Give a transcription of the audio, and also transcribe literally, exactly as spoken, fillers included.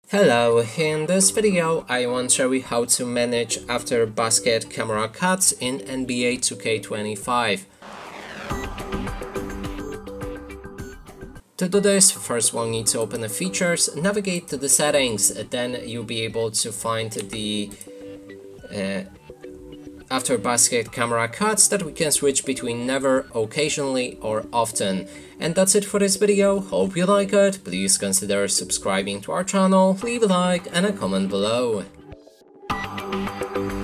Hello, in this video I want to show you how to manage after basket camera cuts in N B A two K twenty-five. To do this, first we'll need to open the features, navigate to the settings, then you'll be able to find the uh, after basket camera cuts that we can switch between never, occasionally or often. And that's it for this video. Hope you like it. Please consider subscribing to our channel, leave a like and a comment below.